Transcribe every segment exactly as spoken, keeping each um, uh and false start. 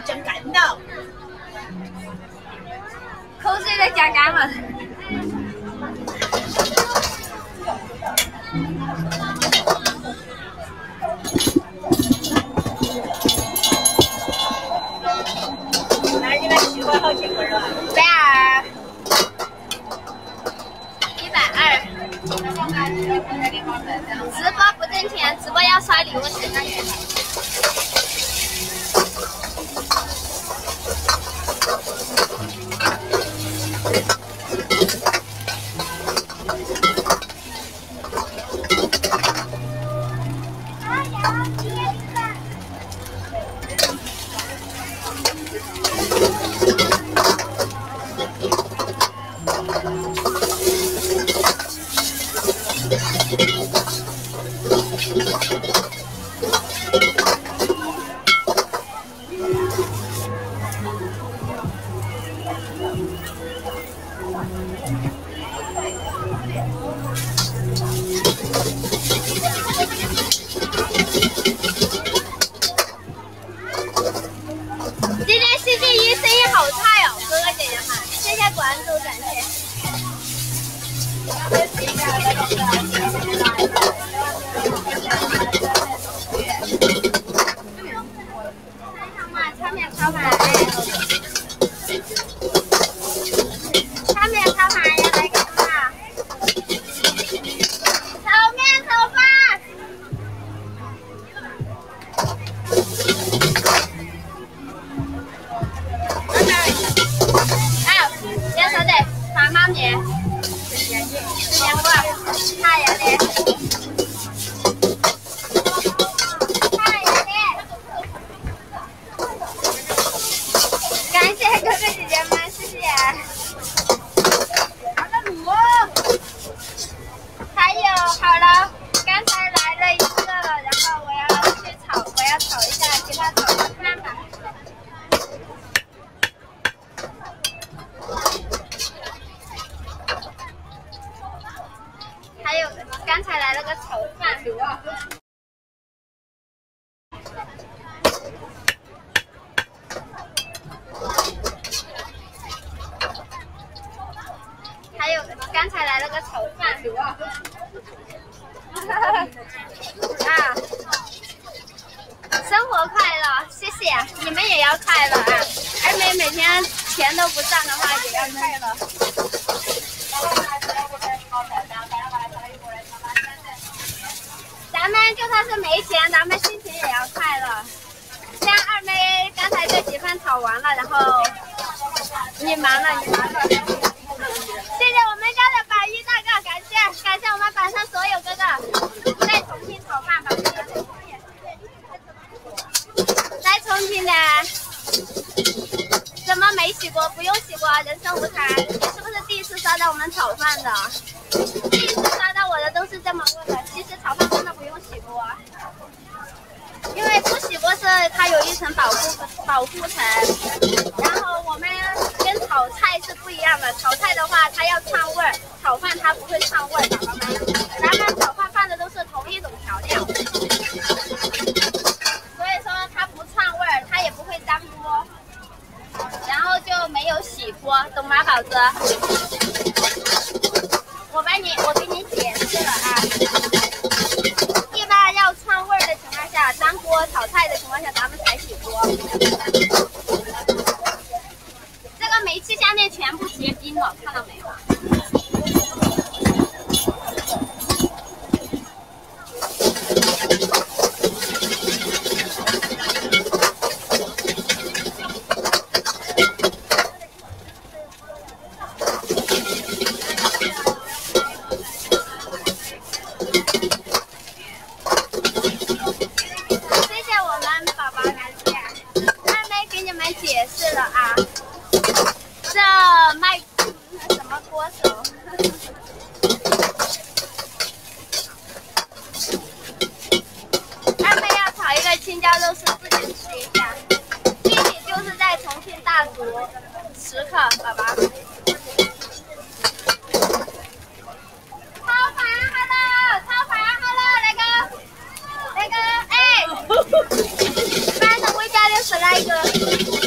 真干的。 口水都夹干了。 那你们喜欢好几个人？ 一百二，一百二。直播不挣钱，直播要刷礼物才挣钱。今天星期一生意好菜哦，哥哥姐姐们，谢谢关注，感谢。炒面炒饭，炒面炒饭要来个什么？炒面炒饭。啊，要啥的？饭妈面。时间过，太阳的。感谢哥哥姐姐们，谢谢。好的卤哦。还有，好了，刚才来了一个了，然后我要去炒，我要炒一下，给它炒个饭吧。还有，刚才来了个炒饭。还有，刚才来了个炒饭。啊！生活快乐，谢谢，你们也要快乐啊！二妹每天钱都不赚的话，也要快乐。咱们就算是没钱，咱们心情也要快乐。像二妹刚才这几份炒完了，然后你忙了，你忙了。谢谢我们家的百一大哥，感谢感谢我们板上所有哥哥，在重庆炒饭吧，在重庆的，怎么没洗过？不用洗过，人生无常。你是不是第一次刷到我们炒饭的？第一次刷到我的都是这么问的。其实炒饭真的不用洗锅，因为不洗锅是它有一层保护保护层，然后我们跟炒菜是不一样的。炒菜的话，它要串味儿，炒饭它不会串味儿，宝宝们。咱们炒饭放的都是同一种调料，所以说它不串味儿，它也不会粘锅，然后就没有洗锅，懂吗，宝子？我帮你，我给你解释了啊。一般要串味儿的情况下，粘锅炒菜的情况下，咱们才洗锅。这个煤气项链全部结冰了，看到没有？解释了啊，这卖什么锅手？二妹要炒一个青椒肉丝，自己试一下。地理就是在重庆大竹，十克，宝宝。超凡好了，超凡好了，那个，那个，哎，班上微加六十来个。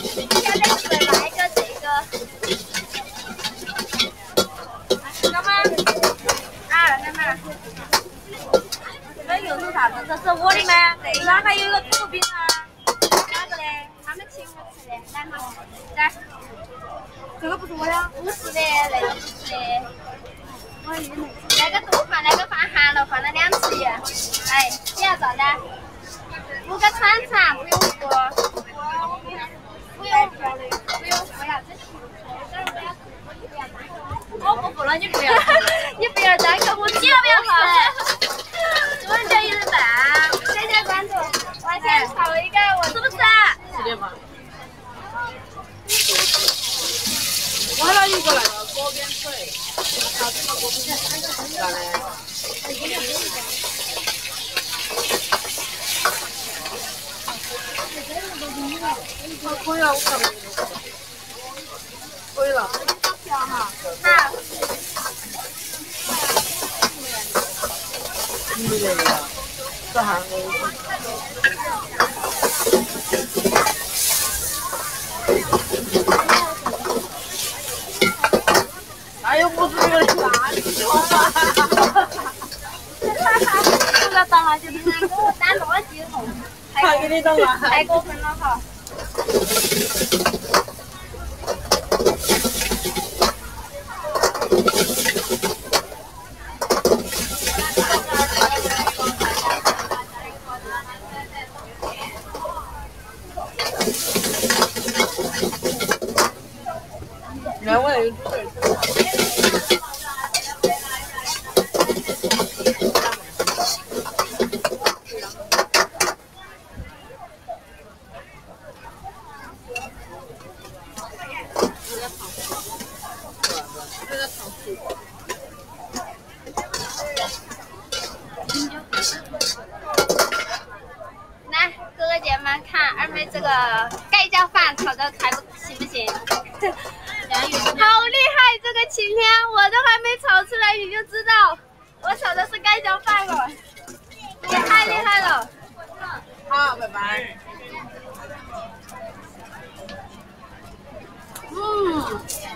干嘛？来， 这个不是我呀， 不是的，那个不是的。那个多放，那个放寒了，放了两次盐。哎，你要咋的？五个串串，不用付。不用付，不用付呀，这是。 我不付了，你不要。 你不要张口，我你要不要付？我们这一人半，谢谢关注。我先炒一个，我是不是？ 是的嘛。我还有一个那个锅边水，啥子嘛锅边水？咋的？可以了，我看到可以了。 好。 没得了，这还我。哎呦，我这个垃圾话！不要当垃圾桶， 给我当垃圾桶。 还给你当垃圾。 太过分了哈！ 那我那个煮水。 来，哥哥姐们看二妹这个盖浇饭炒的还不行不行？好厉害！这个晴天我都还没炒出来，你就知道我炒的是盖浇饭了，也太厉害了！ 好，拜拜。 嗯。